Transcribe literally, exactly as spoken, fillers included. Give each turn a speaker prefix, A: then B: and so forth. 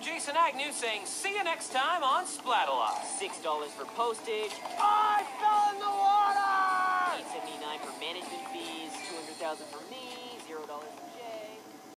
A: Jason Agnew saying see you next time on Splat-A-Lot.
B: Six dollars for postage.
A: Oh, I fell in the water!
B: eight seventy-nine for management fees. Two hundred thousand for me. Zero dollars.